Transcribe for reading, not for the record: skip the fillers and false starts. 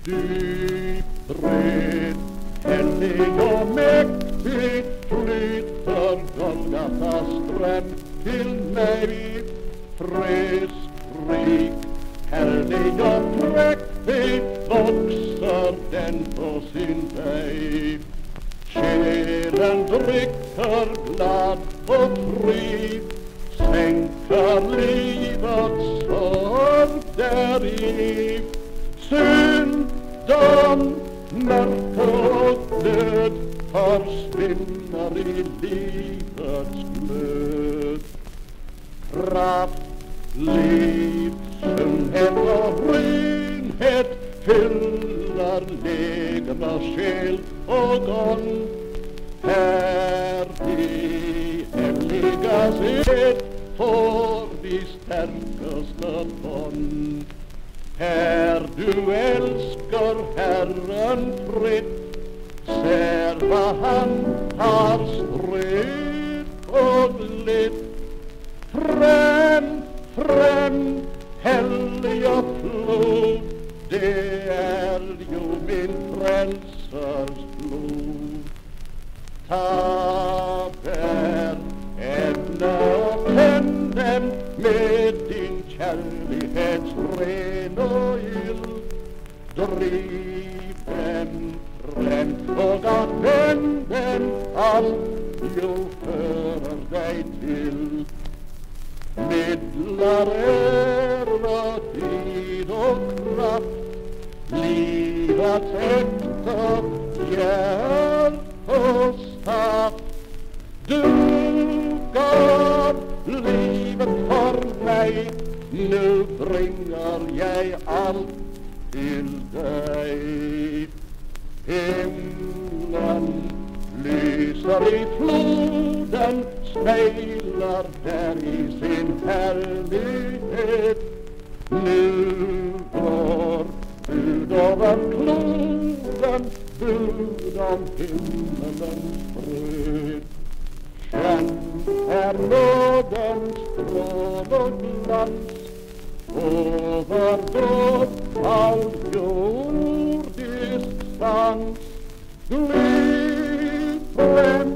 Dyp, bred, helig och mäktig flyter Golgatas ström till mig. Frisk, rik, härlig och präktig växer den på sin väg. Själen dricker glad och fri, sänker livets sorg däri. Synden, mörker och död försvinner i livets glöd. Kraft, liv, sundhet och renhet fyller legem och själ och ånd. Här i heliga sed får vi stärkaste bond. Här du älskar Herren fritt, ser vad han har strätt och glitt. Främ, heliga flod, det är ju min frälsars blod. Ta där ämne och tänd dem med din kärlighets ren och ild. Driv dem främt och vänd dem allt jo förer dig till. Middlar ära, tid och kraft, livets äkta hjärtosaft. Du gav livet för mig, nu bringar jag allt till dig. Himlen lyser i floden, speglar där i sin härlighet. Nu går bud över kloden, bud om himmelens fred. Känn är nådens strål och glans över då all jordisk sans. Gliv främ